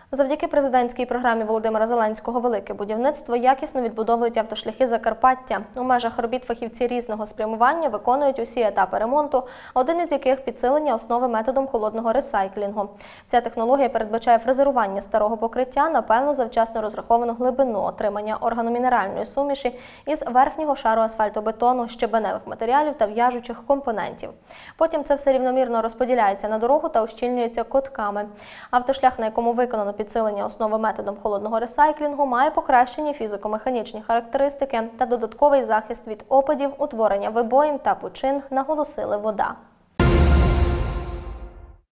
Завдяки президентській програмі Володимира Зеленського «Велике будівництво» якісно відбудовують автошляхи Закарпаття. У межах робіт фахівці різного спрямування виконують усі етапи ремонту, один із яких – підсилення основи методом холодного ресайклінгу. Ця технологія передбачає фрезерування старого покриття на певну завчасно розраховану глибину, отримання органомінеральної суміші із верхнього шару асфальтобетону, щебеневих матеріалів та в'яжучих компонентів. Потім це все рівномірно розподіляється на дорогу та ущільнюється котками. Автошлях, на якому виконано підсилення основи методом холодного ресайклінгу, має покращені фізико-механічні характеристики та додатковий захист від опадів, утворення вибоїн та пучин, наголосили ВОДА.